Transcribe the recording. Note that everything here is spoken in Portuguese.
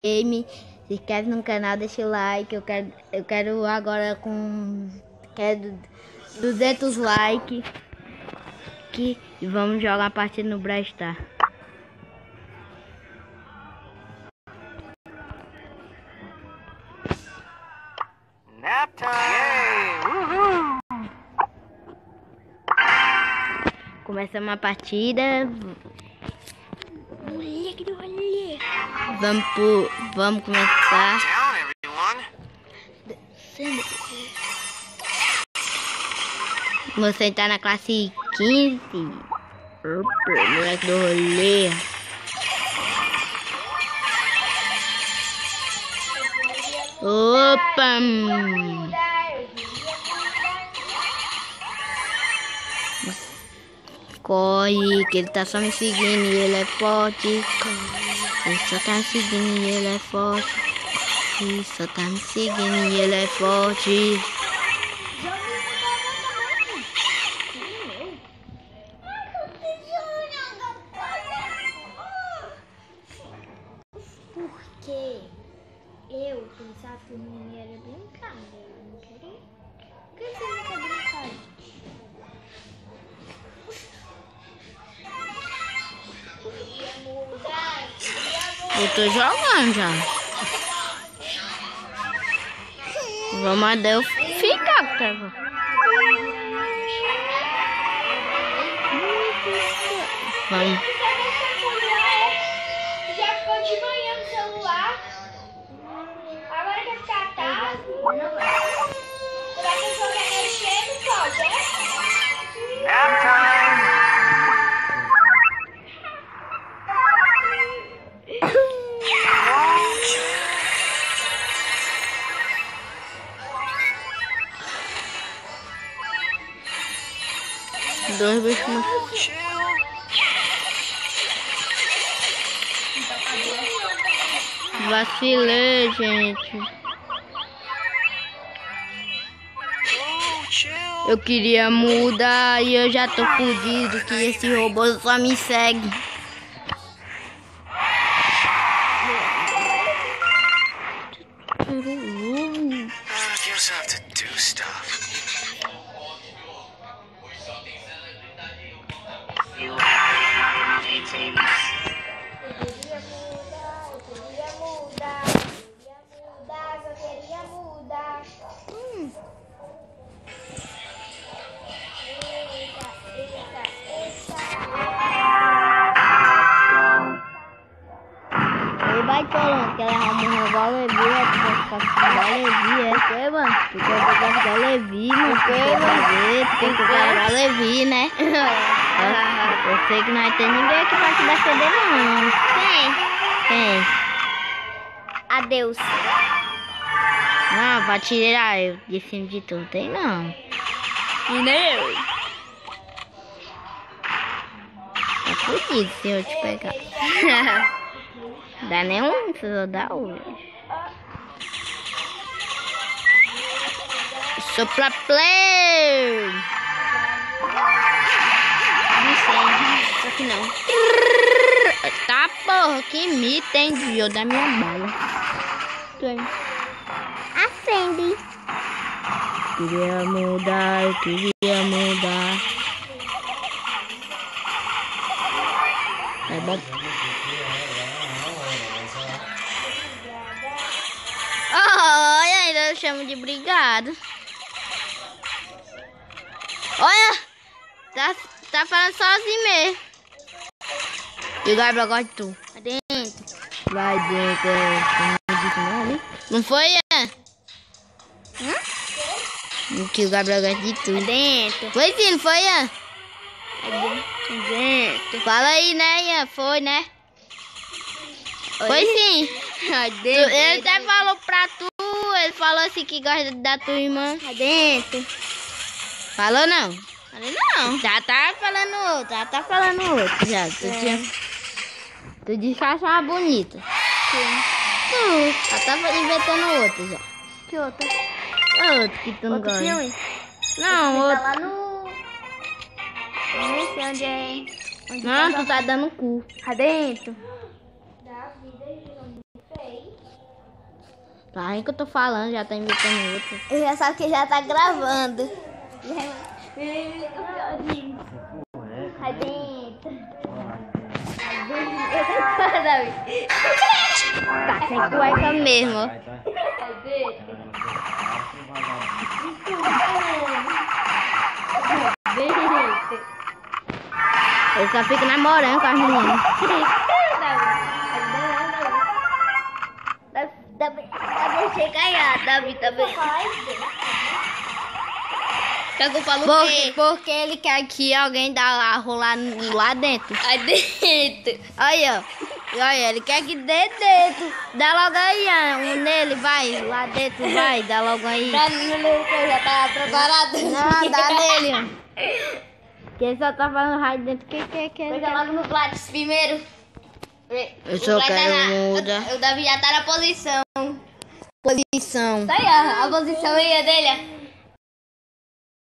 Game. Se inscreve no canal, deixa o like. Eu quero agora com 200 likes. E vamos jogar uma partida no Brawl Stars. Nap time! Começa uma partida. Vamos começar. Você tá na classe 15. Opa, moleque do rolê. Opa! Corre, que ele tá só me seguindo e ele é forte. Ele só tá me seguindo e ele é forte. Ele só tá me seguindo e ele é forte. Porque eu pensava que o menino era brincar, eu não queria. Por que você não quer brincar? Eu tô jogando já. Vamos mandar eu ficar, cara. Vamos. Já ficou de manhã no celular. Agora quer ficar tarde. Será que eu só quer mexer no pode, é? Nap time! Dois bichos. Vacilei, gente. Eu queria mudar e eu já tô fudido que esse robô só me segue. Guess I have to do stuff. Ele vai colando, que ela arruma igual Levi, ficar igual Levi, é que, mano? Porque eu vou igual Levi, mano. Porque eu quero igual Levi, né? Eu sei que não vai ter ninguém aqui pra te defender, não. Quem? Adeus. Não, pra tirar eu de cima de tudo, tem não. E nem eu. Tá fudido se eu te pegar. Dá nenhum, só dá hoje. Sou pra play. Não sei, só que não. Tá, porra, que mita, hein? Desviou da minha bala. Acende. Queria mudar, eu queria mudar. Vai bater. Olha, ainda eu chamo de brigado. Olha, tá falando sozinho mesmo. E o Gabriel gosta de tu. Vai dentro. Vai dentro. Não foi, é? Que o Gabriel gosta de tu. Vai dentro. Foi sim, não foi, Ian? Vai dentro. Fala aí, né, Ian? Foi, né? Foi sim. Vai dentro. Ele até falou pra tu. Ele falou assim que gosta da tua irmã. Vai dentro. Falou não? Falei não. Já tá falando outro. Já. Tu disse que achava bonita. Tu já tava inventando outro já. Que outro? Outro que tu não Outro gosta. filme? Não, Tá outro. lá no... Eu não sei onde é. Onde Não, tá tu tá dando cu. lá dentro. Da vida de fez. Tá aí que eu tô falando, já tá imitando outro. Eu já sabe que já tá gravando. Aí dentro. Tá sem cueca mesmo, ó. Ele só fica namorando com as meninas. Deixei ganhar, Davi também. Eu falo porque ele quer que alguém dá a rolar lá dentro. Aí dentro. Olha, olha, ele quer que dê dentro. Dá logo aí, nele, vai. Lá dentro, vai, dá logo aí. Dá nele, que já tá preparado. Não, dá nele, ó. Que ele só tá falando raio dentro. Que Pega logo no Gladys primeiro. Eu só quero mudar. O Davi já tá na posição. Posição. Tá aí, ó. A posição aí é dele, ó.